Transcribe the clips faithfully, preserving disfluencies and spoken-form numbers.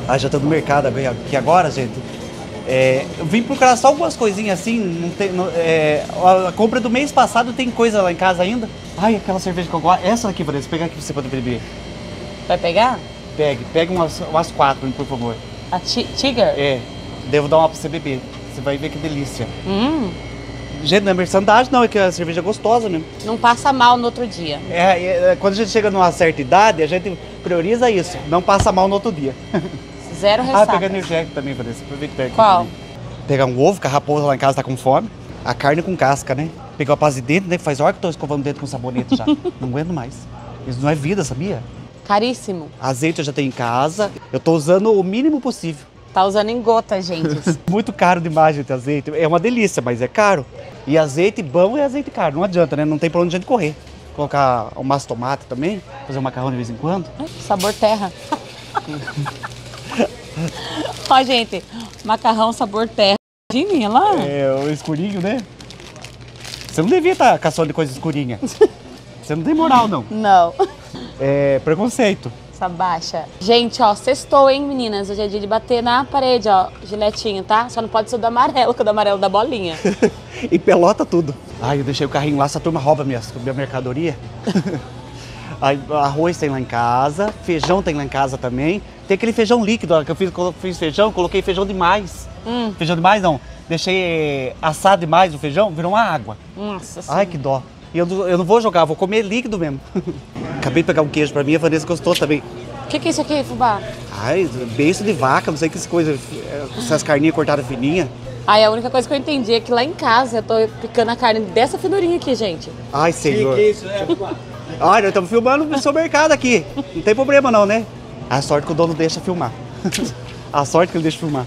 Ah, já tô no mercado aqui agora, gente. É, eu vim procurar só algumas coisinhas assim, não tem, não, é, a compra do mês passado tem coisa lá em casa ainda. Ai, aquela cerveja que eu gosto, essa aqui, Vanessa, pegar aqui pra você poder beber. Vai pegar? Pegue, pegue umas, umas quatro, por favor. A Tiger? É, devo dar uma pra você beber, você vai ver que delícia. Hum. Gente, não é merchandising não, é que a cerveja é gostosa mesmo. Não passa mal no outro dia. É, é, quando a gente chega numa certa idade, a gente prioriza isso, não passa mal no outro dia. Zero Ah, ressaca. pegar energético também, Vanessa, aproveita que tá aqui. Qual? Também. Pegar um ovo, que a raposa lá em casa tá com fome. A carne com casca, né? Pegar a paz de dentro, né? Faz hora que eu tô escovando o dedo com sabonete já. Não aguento mais. Isso não é vida, sabia? Caríssimo. Azeite eu já tenho em casa. Eu tô usando o mínimo possível. Tá usando em gota, gente. Muito caro demais, gente, azeite. É uma delícia, mas é caro. E azeite bom é azeite caro. Não adianta, né? Não tem pra onde a gente correr. Colocar um maço tomate também. Fazer um macarrão de vez em quando. Sabor terra. Ó, gente, macarrão sabor terra. Imagina lá. É, o escurinho, né? Você não devia estar caçando de coisa escurinha. Você não tem moral, não. Não. É preconceito. Essa baixa. Gente, ó, sextou, hein, meninas? Hoje é dia de bater na parede, ó. Giletinho, tá? Só não pode ser o do amarelo, que o do amarelo da bolinha. E pelota tudo. Ai, eu deixei o carrinho lá, essa turma rouba minha, minha mercadoria. Aí, arroz tem lá em casa, feijão tem lá em casa também. Tem aquele feijão líquido, ó, que eu fiz, fiz feijão, coloquei feijão demais. Hum. Feijão demais não, deixei assado demais o feijão, virou uma água. Nossa Ai, que dó. E eu, eu não vou jogar, vou comer líquido mesmo. Acabei de pegar um queijo pra mim, a Vanessa gostou também. O que, que é isso aqui, fubá? Ai, beiço de vaca, não sei que coisa, essas carninhas cortadas fininhas. Ai, a única coisa que eu entendi é que lá em casa eu tô picando a carne dessa finurinha aqui, gente. Ai, senhor. Que isso, né? Olha, nós estamos filmando no seu mercado aqui. Não tem problema não, né? A sorte que o dono deixa filmar. A sorte que ele deixa filmar.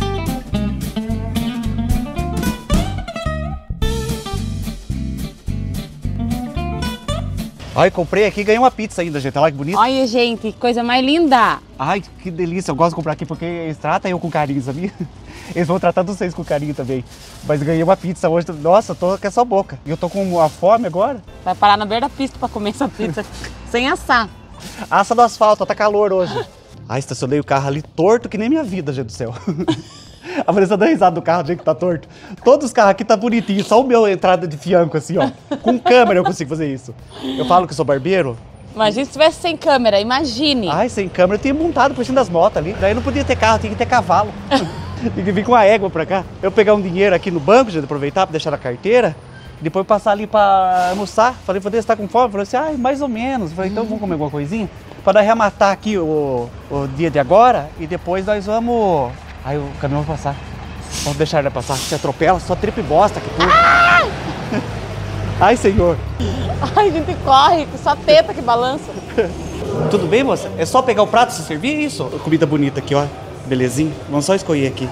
Ai, comprei aqui e ganhei uma pizza ainda, gente. Olha que bonito. Olha, gente, que coisa mais linda. Ai, que delícia. Eu gosto de comprar aqui porque eles tratam eu com carinho, sabia? Eles vão tratar vocês com carinho também. Mas ganhei uma pizza hoje. Nossa, eu tô com essa boca. E eu tô com uma fome agora. Vai parar na beira da pista pra comer essa pizza sem assar. Assa no asfalto, tá calor hoje. Ai, estacionei o carro ali torto que nem minha vida, gente do céu. A Vanessa dá risada do carro, do jeito que tá torto. Todos os carros aqui tá bonitinho, só o meu entrada de fianco assim, ó. Com câmera eu consigo fazer isso. Eu falo que eu sou barbeiro. Imagina se tivesse sem câmera, imagine. Ai, sem câmera eu tinha montado por cima das motos ali. Daí não podia ter carro, tinha que ter cavalo. Tem que vir com a égua pra cá. Eu pegar um dinheiro aqui no banco, gente, aproveitar pra deixar na carteira. Depois passar ali pra almoçar. Falei, Vanessa, tá com fome? Falei assim, ai, mais ou menos. Falei, então vamos comer alguma coisinha? Pra arrematar aqui o, o dia de agora e depois nós vamos... Ai, o caminhão vai passar. Vamos deixar ele passar. Se atropela, só tripa e bosta aqui tudo. Ai! Ai, senhor. Ai, a gente corre, só teta que balança. Tudo bem, moça? É só pegar o prato e se servir isso? Comida bonita aqui, ó. Belezinha. Vamos só escolher aqui.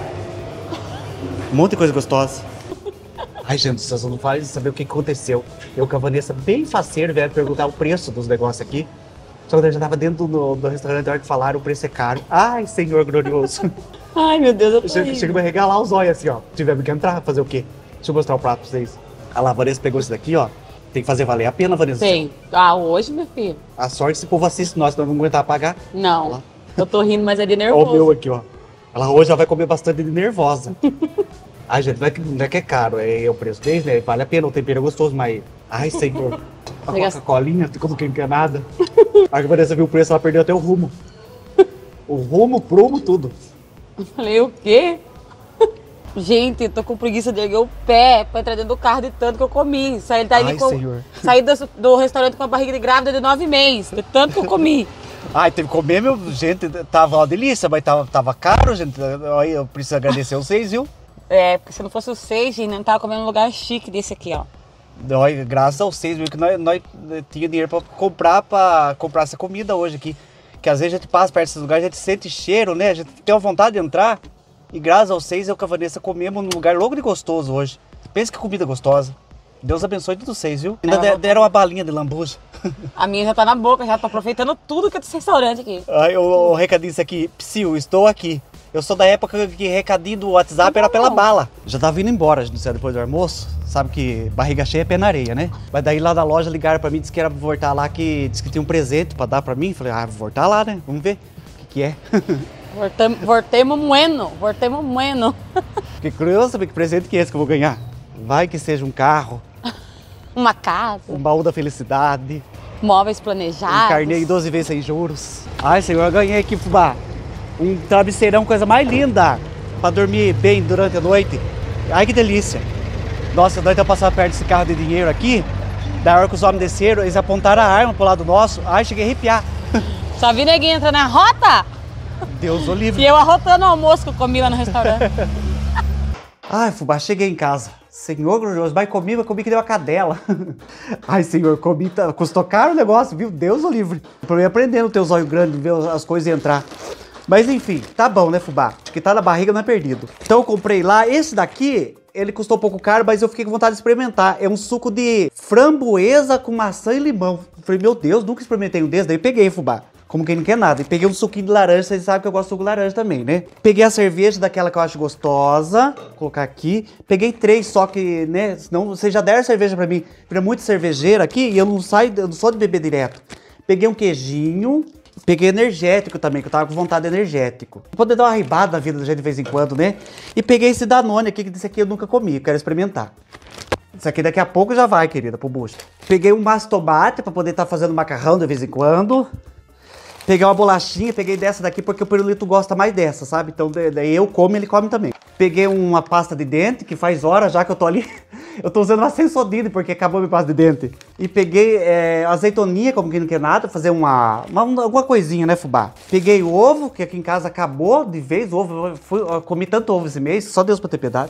Um monte de coisa gostosa. Ai, gente, vocês não fazem saber o que aconteceu. Eu com a Vanessa bem faceiro, vieram perguntar o preço dos negócios aqui. Só que eu já tava dentro do, do restaurante, na hora que falaram, o preço é caro. Ai, senhor glorioso. Ai, meu Deus, eu tô Chega, chega a me regalar os olhos assim, ó. Tivemos que entrar, fazer o quê? Deixa eu mostrar o prato pra vocês. A lá, a Vanessa pegou esse daqui, ó. Tem que fazer valer a pena, Vanessa. Tem. Ah, hoje, meu filho? A sorte se o povo assiste nós, nós não vamos aguentar pagar. Não. Eu tô rindo, mas é de Ó nervoso. o meu aqui, ó. Ela hoje já vai comer bastante de nervosa. Ai, gente, não é que, não é que é caro, é o preço deles, né? Vale a pena, o tempero é gostoso, mas... Ai, senhor. A Coca-Colinha, como que enganada. A Vanessa viu o preço, ela perdeu até o rumo. O rumo, o prumo, tudo. Eu falei, o quê? Gente, eu tô com preguiça de erguer o pé pra entrar dentro do carro de tanto que eu comi. Saí, daí Ai, com, senhor. saí do, do restaurante com a barriga de grávida de nove meses, de tanto que eu comi. Ai, teve que comer, meu, gente, tava uma delícia, mas tava, tava caro, gente. Aí eu preciso agradecer vocês, viu? É, porque se não fosse o seis, gente, não tava comendo um lugar chique desse aqui, ó. Nós, graças aos seis, viu, que nós, nós tínhamos dinheiro pra comprar, pra comprar essa comida hoje aqui. Que às vezes a gente passa perto desses lugares, a gente sente cheiro, né? A gente tem uma vontade de entrar. E graças aos seis, eu com a Vanessa comemos num lugar louco de gostoso hoje. Pensa que comida gostosa. Deus abençoe todos vocês, viu? Ainda É, deram uma balinha de lambuja. A minha já tá na boca, já tô aproveitando tudo que é desse restaurante aqui. Aí o, o recadinho isso aqui, Psyu, estou aqui. Eu sou da época que recadinho do WhatsApp Não, era pela não. bala. Já tava indo embora, a gente saiu depois do almoço. Sabe que barriga cheia é pé na areia, né? Mas daí lá da loja ligaram pra mim, disse que era voltar lá, que disse que tinha um presente pra dar pra mim. Falei, ah, vou voltar lá, né? Vamos ver o que que é. Voltem- Voltemos bueno, voltemos bueno. Fiquei curioso saber que presente que é esse que eu vou ganhar. Vai que seja um carro, Uma casa, um baú da felicidade, móveis um planejados. carnê em doze vezes sem juros. Ai, senhor, eu ganhei aqui, fubá. Um travesseirão, coisa mais linda. Pra dormir bem durante a noite. Ai, que delícia. Nossa, nós estamos passando perto desse carro de dinheiro aqui. Da hora que os homens desceram, eles apontaram a arma pro lado nosso. Ai, cheguei a arrepiar. Só vi neguinho entrar na rota Deus o livre. e eu arrotando o almoço que eu comi lá no restaurante. Ai, fubá, cheguei em casa. Senhor glorioso, vai comigo, vai comigo que deu uma cadela. Ai, senhor, comi, tá, custou caro o negócio, viu? Deus o livre. Pra eu ir aprendendo ter os olhos grandes, ver as coisas entrar. Mas enfim, tá bom, né, fubá? Acho que tá na barriga, não é perdido. Então eu comprei lá, esse daqui, ele custou um pouco caro, mas eu fiquei com vontade de experimentar. É um suco de framboesa com maçã e limão. Falei, meu Deus, nunca experimentei um desse, daí peguei, fubá. Como quem não quer nada. E peguei um suquinho de laranja, vocês sabem que eu gosto de suco de laranja também, né? Peguei a cerveja daquela que eu acho gostosa, vou colocar aqui. Peguei três, só que, né, senão vocês já deram cerveja pra mim. Vira muito cervejeira aqui e eu não saio, eu não sou de beber direto. Peguei um queijinho, peguei energético também, que eu tava com vontade de energético. Pra poder dar uma ribada na vida da gente de vez em quando, né? E peguei esse Danone aqui, que desse aqui eu nunca comi, eu quero experimentar. Isso aqui daqui a pouco já vai, querida, pro bucho. Peguei um maço de tomate pra poder estar fazendo macarrão de vez em quando. Peguei uma bolachinha, peguei dessa daqui porque o pirulito gosta mais dessa, sabe? Então daí eu como e ele come também. Peguei uma pasta de dente, que faz horas já que eu tô ali. Eu tô usando uma Sensodyne porque acabou minha pasta de dente. E peguei é, azeitoninha, como quem não quer nada, fazer uma, uma alguma coisinha, né, fubá? Peguei o ovo, que aqui em casa acabou de vez o ovo. Eu, fui, eu comi tanto ovo esse mês, só Deus pra ter piedade.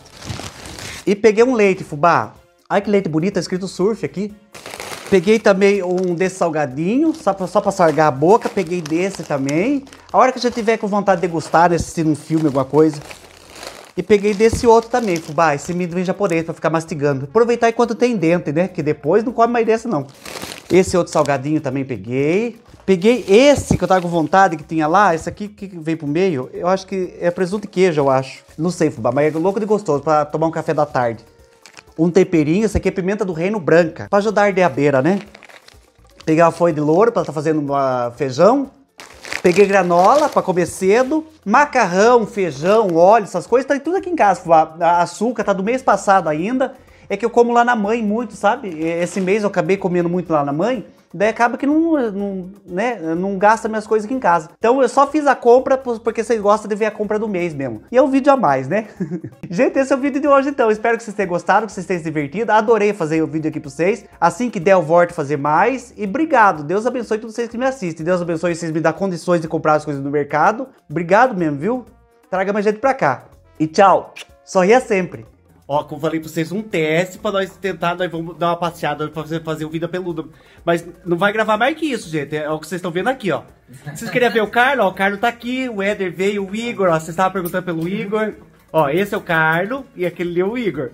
E peguei um leite, fubá. Ai, que leite bonito, tá escrito surf aqui. Peguei também um desse salgadinho, só pra, só pra sargar a boca. Peguei desse também. A hora que eu já tiver com vontade de degustar, de assistir um filme, alguma coisa. E peguei desse outro também, fubá, esse amendoim japonês, pra ficar mastigando. Aproveitar enquanto tem dente, né? Que depois não come mais desse, não. Esse outro salgadinho também peguei. Peguei esse que eu tava com vontade, que tinha lá. Esse aqui que veio pro meio, eu acho que é presunto e queijo, eu acho. Não sei, fubá, mas é louco de gostoso pra tomar um café da tarde. Um temperinho, esse aqui é pimenta do reino branca, pra ajudar a arder a beira, né? Peguei uma folha de louro pra estar tá fazendo uma feijão. Peguei granola pra comer cedo. Macarrão, feijão, óleo, essas coisas, tá tudo aqui em casa. A açúcar tá do mês passado ainda. É que eu como lá na mãe muito, sabe? Esse mês eu acabei comendo muito lá na mãe. Daí acaba que não, não, né, não gasta minhas coisas aqui em casa. Então eu só fiz a compra porque vocês gostam de ver a compra do mês mesmo. E é um vídeo a mais, né? Gente, esse é o vídeo de hoje então. Espero que vocês tenham gostado, que vocês tenham se divertido. Adorei fazer o vídeo aqui pra vocês. Assim que der, eu volto a fazer mais. E obrigado. Deus abençoe todos vocês que me assistem. Deus abençoe vocês me dar condições de comprar as coisas no mercado. Obrigado mesmo, viu? Traga mais gente pra cá. E tchau. Sorria sempre. Ó, como falei pra vocês, um teste pra nós tentar, nós vamos dar uma passeada pra fazer, fazer um vídeo peludo. Mas não vai gravar mais que isso, gente. É o que vocês estão vendo aqui, ó. Vocês queriam ver o Carlos? Ó, o Carlos tá aqui, o Éder veio, o Igor, ó. Vocês estavam perguntando pelo Igor. Ó, esse é o Carlos e aquele ali é o Igor.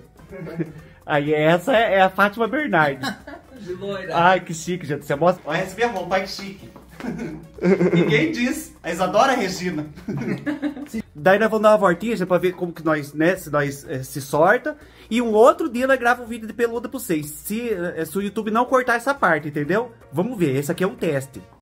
Aí essa é a Fátima Bernardes. De loira. Ai, que chique, gente. Você mostra. Olha, essa minha roupa, ai que chique. Ninguém diz. A Isadora Regina. Daí nós vamos dar uma voltinha já pra ver como que nós, né, se nós é, se sorta. E um outro dia nós gravamos um vídeo de peluda pra vocês. Se, é, se o YouTube não cortar essa parte, entendeu? Vamos ver, esse aqui é um teste.